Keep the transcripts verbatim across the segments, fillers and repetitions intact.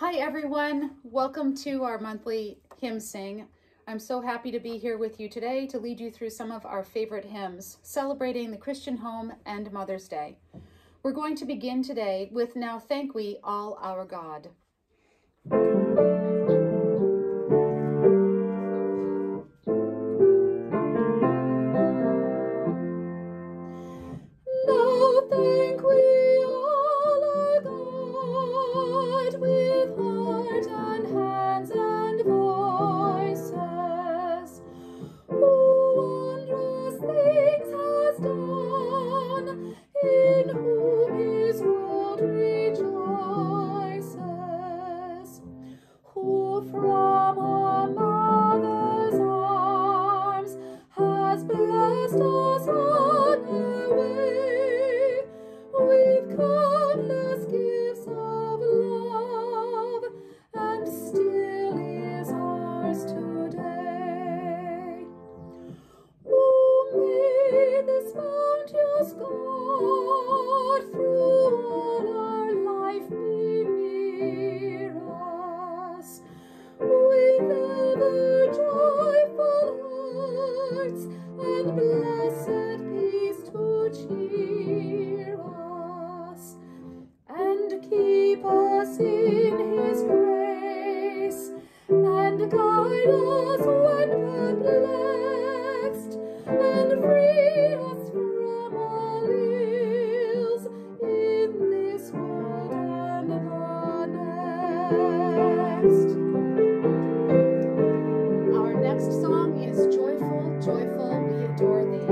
Hi everyone, welcome to our monthly hymn sing. I'm so happy to be here with you today to lead you through some of our favorite hymns, celebrating the Christian home and Mother's Day. We're going to begin today with Now Thank We All Our God. Now thank we all our God with heart and hands and voices, who wondrous things has done, in whom his world rejoices, who from our mother's arms has blessed us on our way with countless gifts of love, and still is ours today. Oh, may this bounteous God through all our life be near us, with ever joyful hearts and blessed peace to cheer us, and keep us in his grace, and guide us when perplexed, and free us from all ills in this world and the next. Our next song is Joyful, Joyful, We Adore Thee.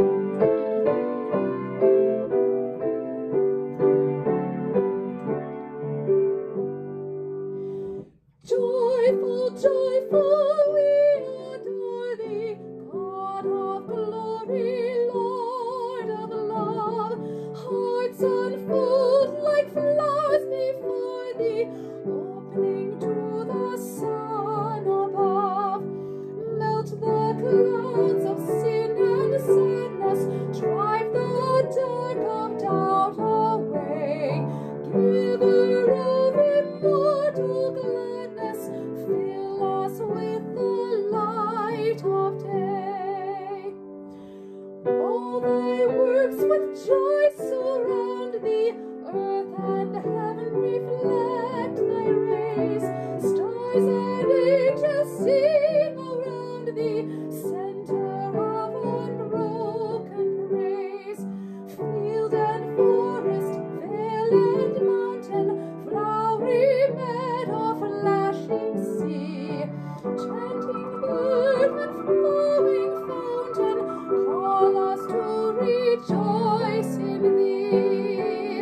Joyful, joyful, we adore thee, God of glory, Lord of love. Hearts unfold like flowers before thee, opening to the sun above. Melt the clouds of sin and sadness, drive the dark of doubt away. Giver of immortal gladness, fill us with the light of day. All thy works with joy surround thee, earth and heaven reflect thy rays. Stars and angels sing around thee, center of unbroken praise. Field and forest, vale and mountain, flowery meadow, flashing sea, chanting bird and flowing fountain, call us to rejoice in thee.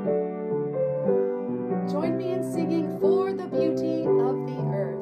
Join me in singing For the Beauty of the Earth.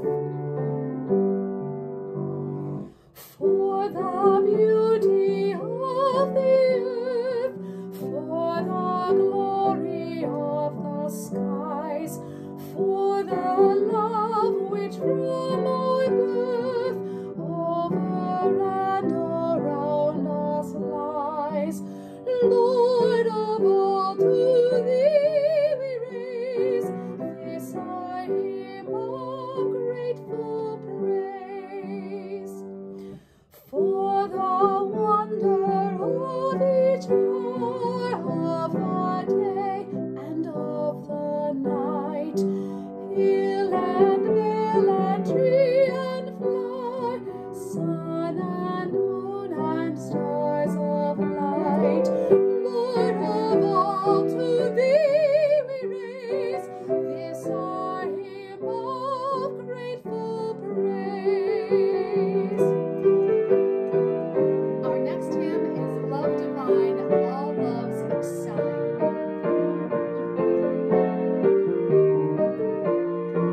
For the beauty of the earth, for the glory of the skies, for the love which from our birth over and around us lies. Lord of all, to thee we raise this our hymn of grateful praise. For the wonder of each hour of the day and of the night, hill and vale and tree and flower, sun and moon and stars of light. Lord of all, to thee we raise this our hymn of grateful praise. Our next hymn is Love Divine, All Loves Excelling.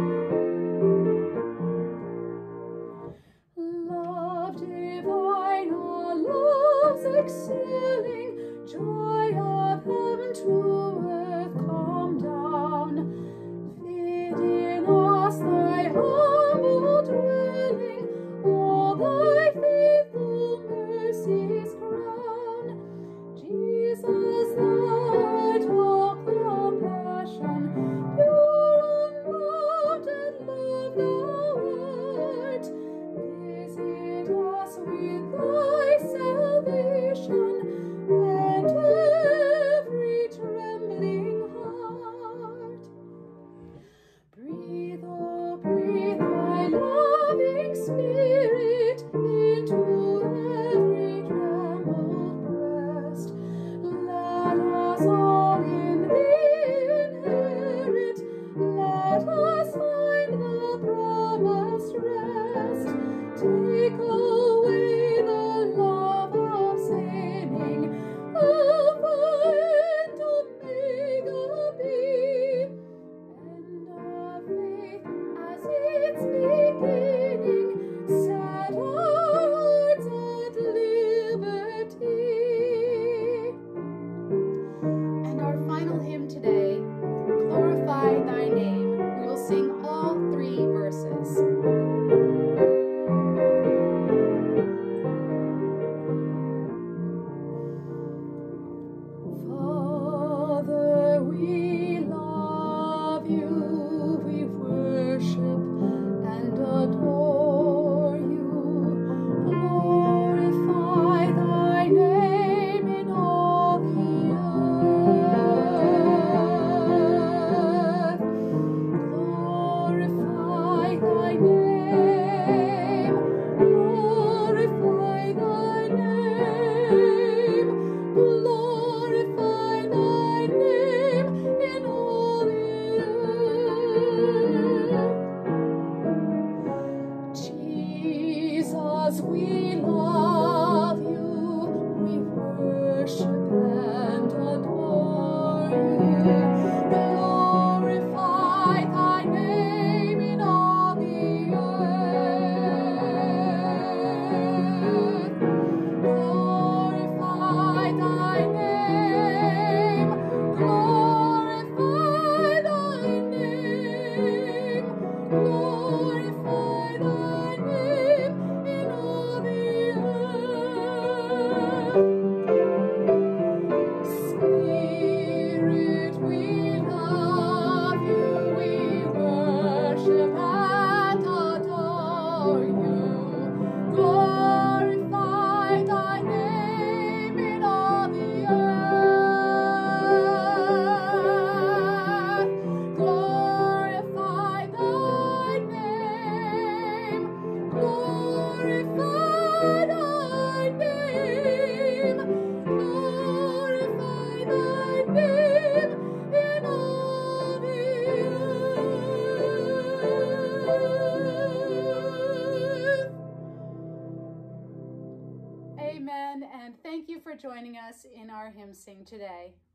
Amen. And thank you for joining us in our hymn sing today.